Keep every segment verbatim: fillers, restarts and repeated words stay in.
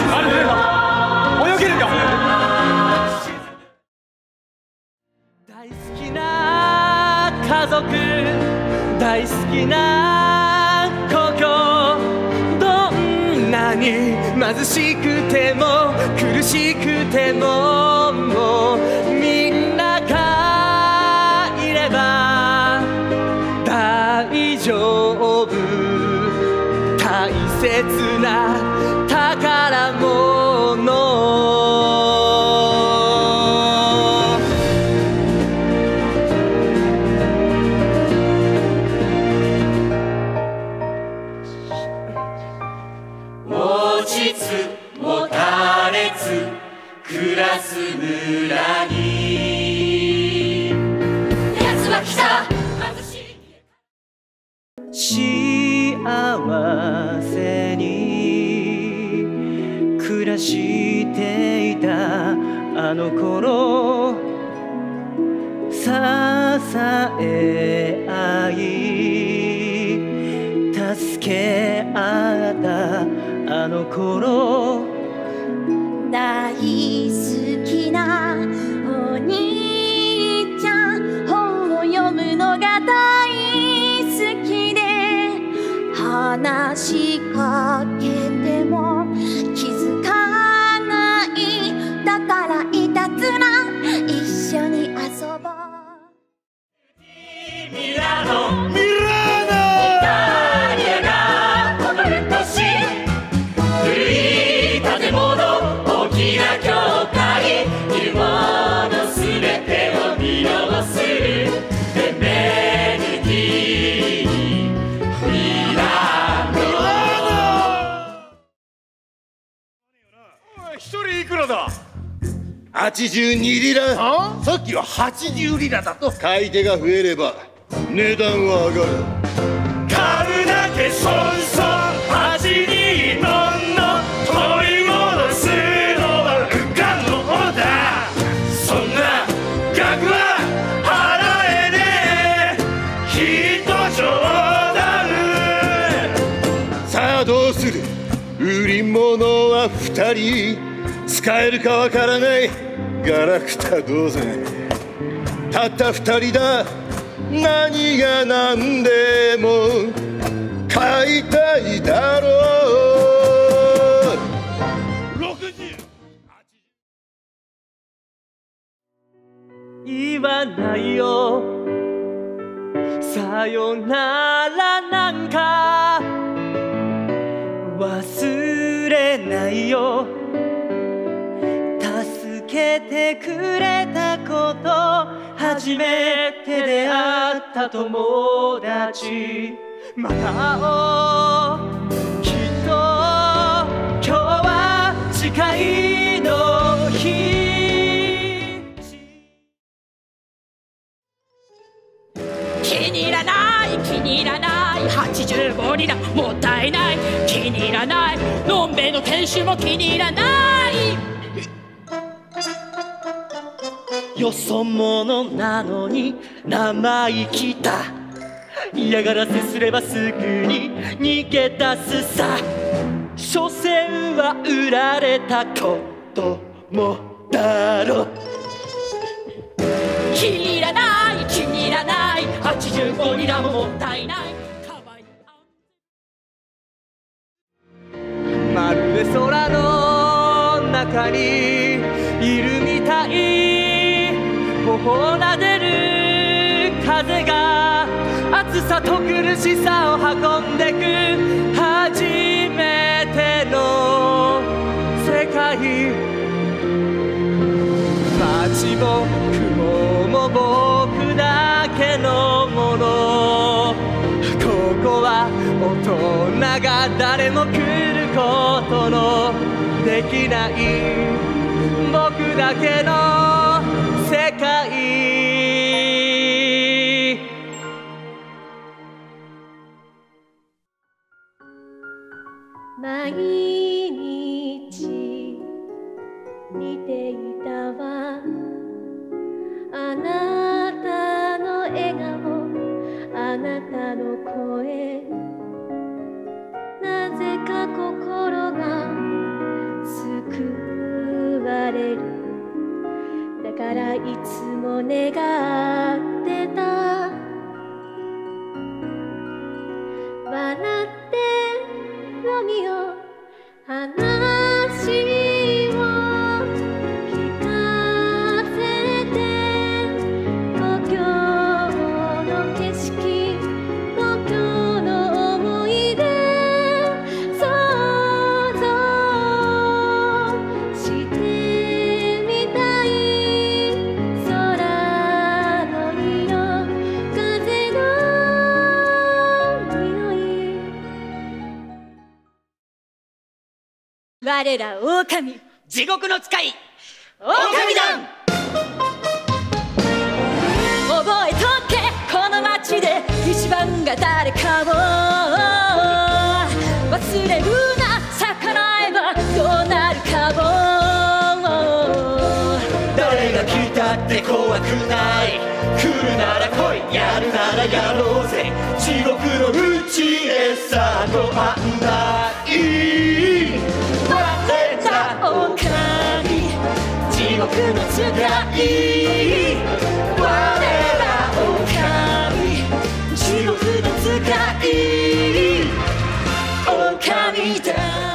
あれ出れた。泳げるんだ。 大好きな家族、大好きな故郷、どんなに貧しくても苦しくても、もうみんながいれば大丈夫。大切な宝物。 持ちつ持たれつ暮らす村に、奴は来た貧しい幸せに暮らしていたあの頃、支え合い助け合ったあの頃、 大好きなお兄ちゃん、本を読むのが大好きで、話しかけても気づかない。だからいたずら一緒に遊ぼう。 ミラノミラノイタリアが誇る都市、古い建物大きな教会、見るものすべてを魅了するベネディティミラノ。 一人いくらだ。 はちじゅうにリラ。さっきははちじゅうリラだと。買い手が増えれば値段は上がる。 買うだけ損損味にのんの取り戻すのは不可能だ。そんな額は払えねえ、きっと冗談。 さあどうする。売り物はふたり、使えるかわからないガラクタ銅線。たったふたりだ。何が何でも買いたいだろう。ろくじゅう言わないよさよならなんか、忘れないよ助けてくれたこと、初めて出会った友達、また会おうきっと今日は誓いの日。 気に入らない気に入らないはちじゅうごリラもったいない、気に入らないのんべえの店主も気に入らない。 よそ者なのに生意気だ、嫌がらせすればすぐに逃げ出すさ。所詮は売られた子供だろ。 気に入らない気に入らないはちじゅうごリラももったいない。 まるで空の中にいるみたい、頬なでる風が暑さと苦しさを運んでく、初めての世界。街も雲も僕だけのもの、ここは大人が誰も来ることのできない僕だけの世界。 毎日似ていたわ、あなたの笑顔、あなたの声、なぜか心がいつも願ってた笑ってロミオ話を聞かせて故郷の景色故郷の思い出想像してみたい空の色風の匂い我ら狼地獄の使い狼団覚えとけこの街で一番が誰かを忘れるな逆らえばどうなるかを誰が来たって怖くない来るなら来いやるならやろうぜ地獄の内へさと案内我ら狼地獄の使い我ら狼地獄の使い狼だ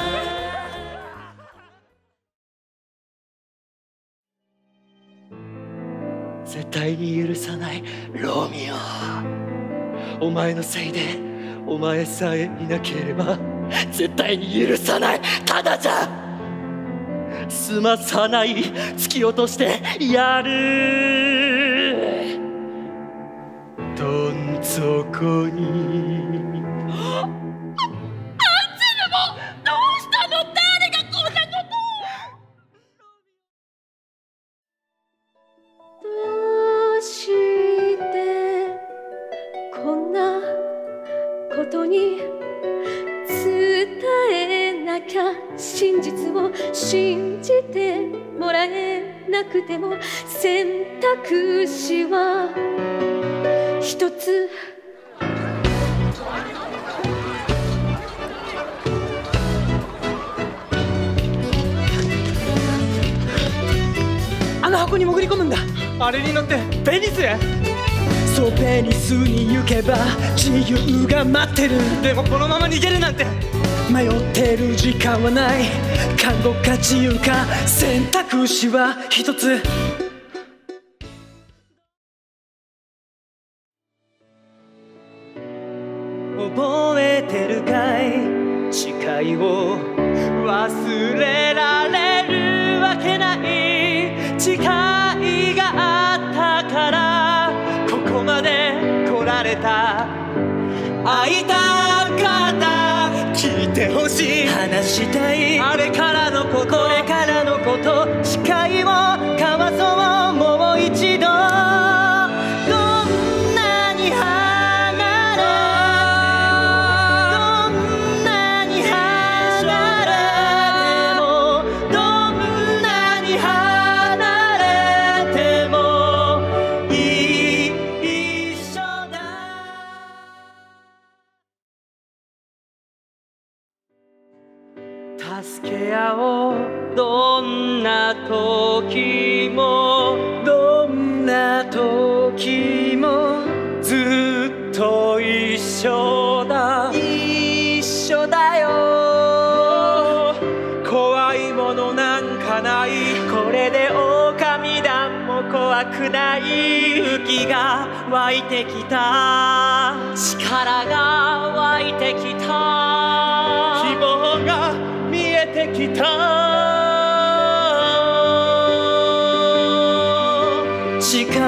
絶対に許さないロミオお前のせいでお前さえいなければ絶対に許さないただじゃ済まさない突き落としてやるどん底にどうしてこんなことに伝えなきゃ真実を信じてもらえなくても選択肢は一つあの箱に潜り込むんだ。あれに乗ってベニスへ。 そうベニスに行けば自由が待ってるでもこのまま逃げるなんて迷ってる時間はない監獄か自由か選択肢は一つ覚えてるかい誓いを忘れられるわけない誓いがあったからここまで来られた会いたかった聞いてほしい話したいあれからのことこれからのこと誓いを交わそうもう一度どんなに離れどんなに離れてもどんなに離れてもいい一緒だ助け合おうどんな時もどんな時もずっと一緒だ一緒だよ怖いものなんかないこれで狼団も怖くない勇気が湧いてきた力が湧いてきた希望が見えてきた誓おう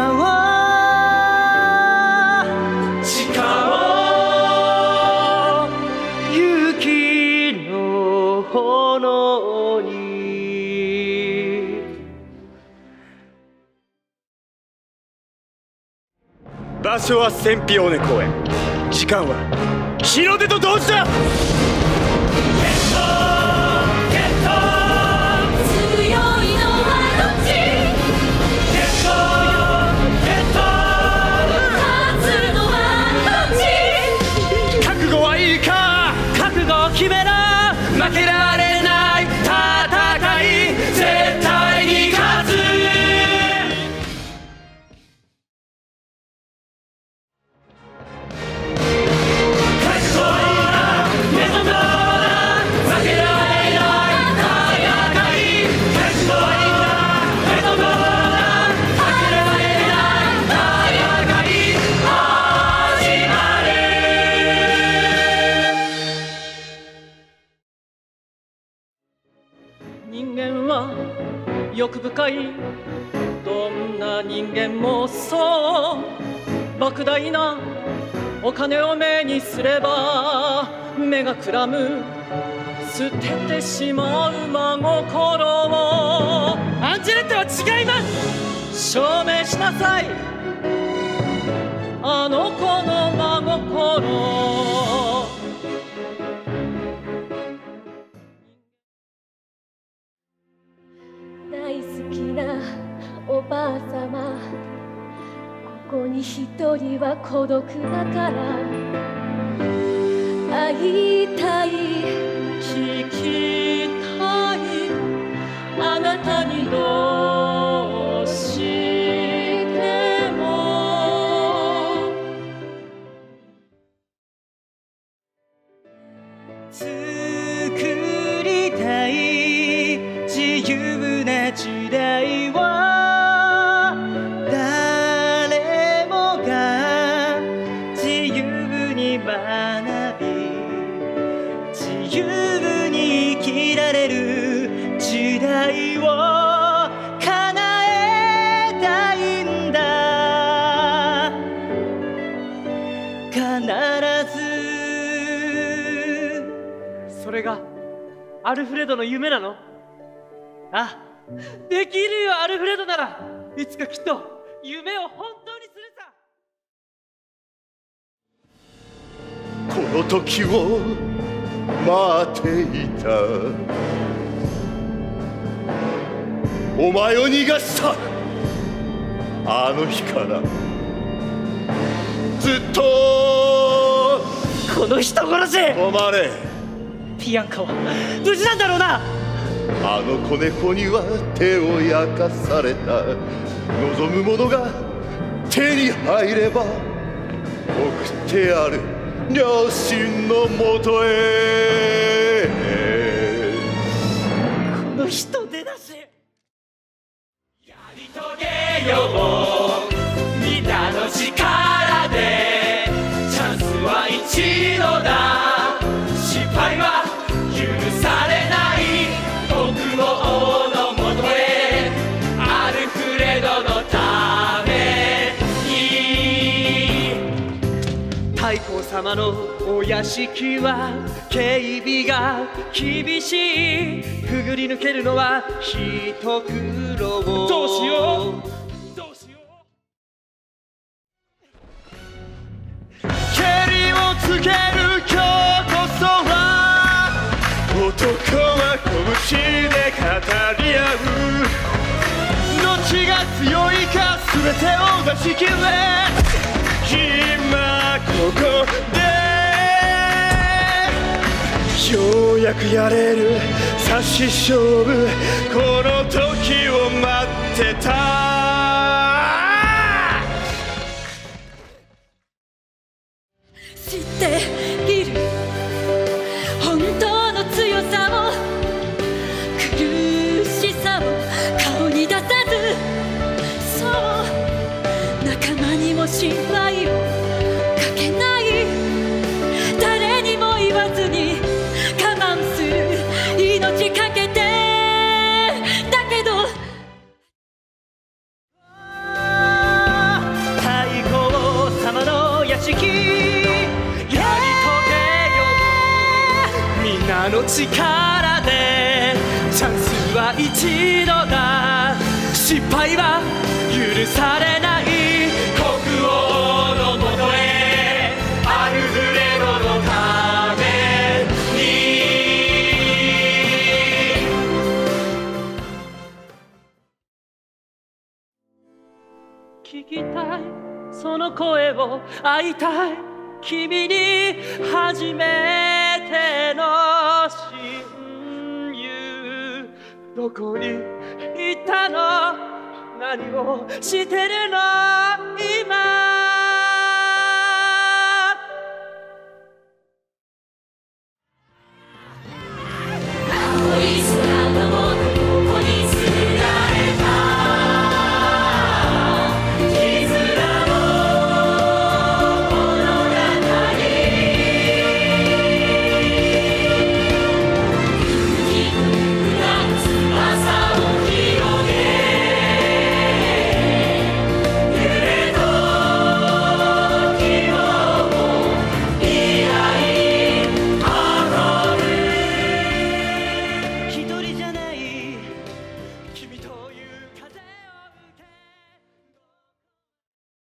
誓おう勇気の炎に場所は千日尾根公園時間は日の出と同時だ決めな負けられない戦い絶対に勝つ人間は欲深い、どんな人間もそう。莫大なお金を目にすれば目がくらむ、捨ててしまう真心を。アンジェレットは違います。証明しなさい、あの子の真心。 大好きなおばあさま、ここに一人は孤独だから会いたい、 聞きたい、あなたにどうしても。作りたい自由な時代は誰もが自由に学び、自由に生きられる時代を叶えたいんだ。必ず。それがアルフレドの夢なの？あ、できるよ。アルフレドならいつかきっと夢を本当にするさ。 この時を待っていた、お前を逃がしたあの日からずっと。 この人殺し。 止まれ。 ビアンカは無事なんだろうな。 あの子猫には手を焼かされた。望むものが手に入れば送ってやる両親のもとへ。 この人出だし。 やり遂げよう皆の力で、チャンスは一度だ、失敗は許されない。国王のもとへアルフレドのために。 太后様のお屋敷は警備が厳しい、くぐり抜けるのは一苦労。どうしようどうしよう。蹴りをつける今日こそは、 男は拳で語り合う。 どっちが強いか全てを出し切れ。 今ここでようやくやれる差し勝負、この時を待ってた。 知っている本当の強さを、苦しさを顔に出さず、そう仲間にも心配をかけない、誰にも言わずに我慢する、命かけて。だけど太后様の屋敷、やり遂げよう皆の力で。チャンスは一度だ、失敗は許されない。 国王のもとへアルフレドのために。 聞きたいその声を、会いたい君に、初めての親友。どこにいたの、何をしてるの今。